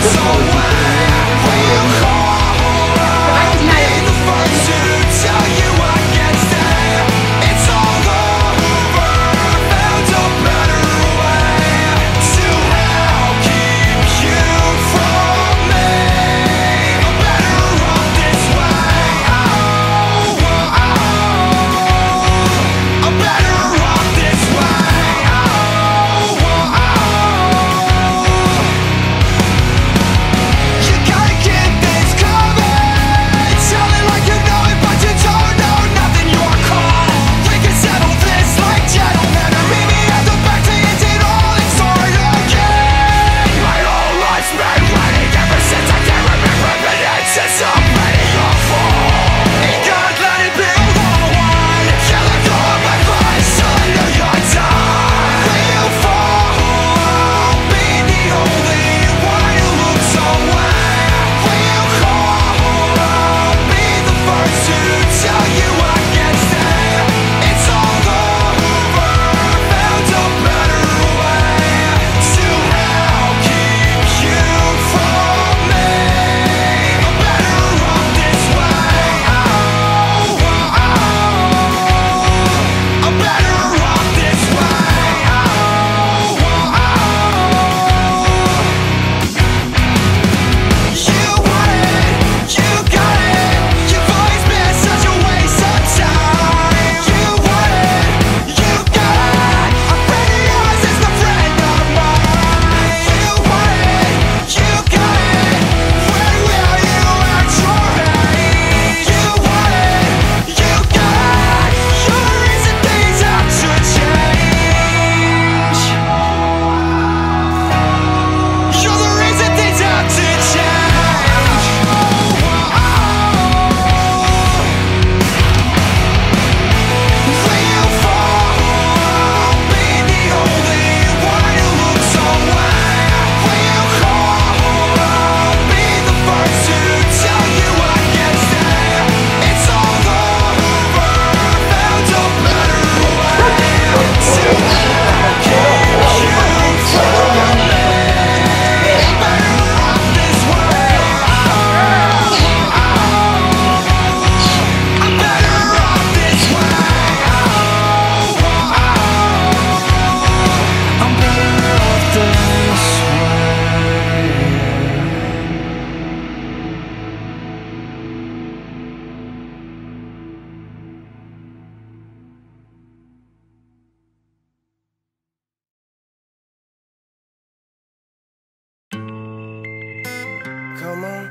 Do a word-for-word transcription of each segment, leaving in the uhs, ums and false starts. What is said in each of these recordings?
Come on.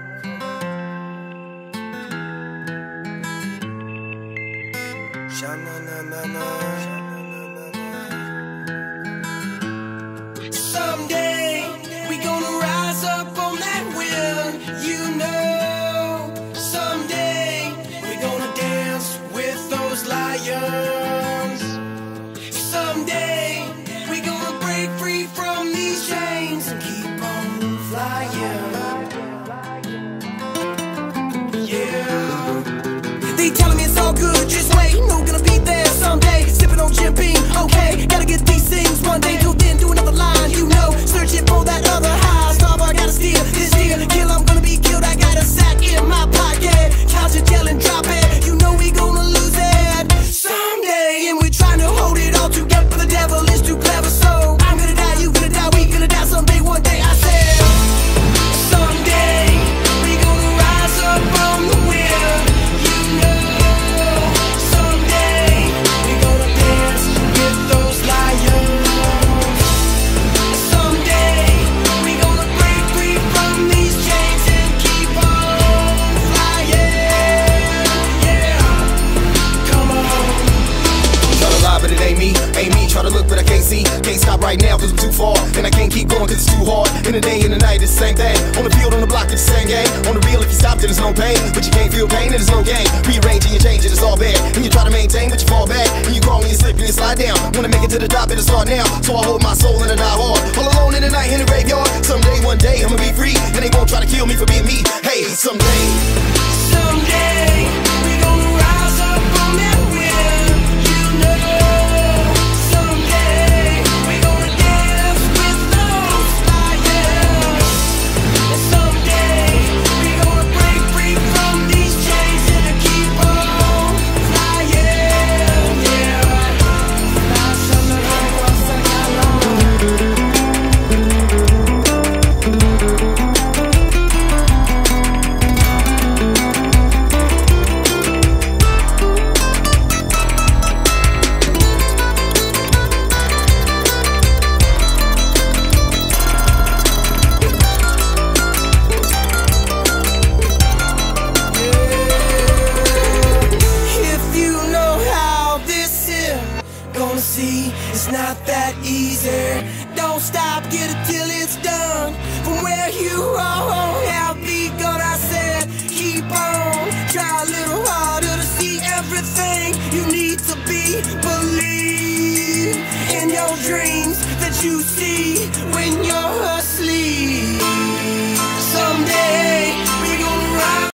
Sha-na-na-na-na. Someday we gonna rise up on that wheel, you know. Someday we gonna dance with those lions. Someday we gonna break free from these chains and keep on flying. Yeah. They telling me it's all good, just wait. No gonna be there someday. Sipping on Jim Beam, okay. Gotta get these things one day. Till then, do another line, you know. Searching for that other high. Starbar gotta steal this deal. Kill, I'm gonna be killed. I got a sack in my pocket. Count your gel and drop it. You know we gonna lose it someday. And we're trying to hold it all together, but the devil is too clever. So I'm gonna die, you gonna die, we gonna die someday. One day I said, someday we gonna rise up from the wheel, you know. Someday we gonna dance with those lions. Someday we gonna break free from these chains and keep on flying. Yeah, come on. Try to lie, but it ain't me, ain't me. Try to look, but I can't see. Can't stop right now, cause I'm too far. And I can't keep going, cause it's too hard. In the day and the night, it's the same thing. On the field, on the block, it's the same game. On the real, if you stop, then there's no pain. But you can't feel pain, then there's no gain. Rearranging, you change it, it's all bad. And you try to maintain, but you fall back. And you crawl and you slip and you slide down. Wanna make it to the top, it'll start now. So I hold my soul and I die hard. All alone in the night, in the graveyard. Someday, one day, I'ma be free. And they won't try to kill me for being me. Hey, someday. Someday we gonna rise up from that wheel, you know. Someday we gonna dance with those lions. stop, get it till it's done. From where you are, have begun, I said, keep on. Try a little harder to see everything you need to be. Believe in your dreams that you see when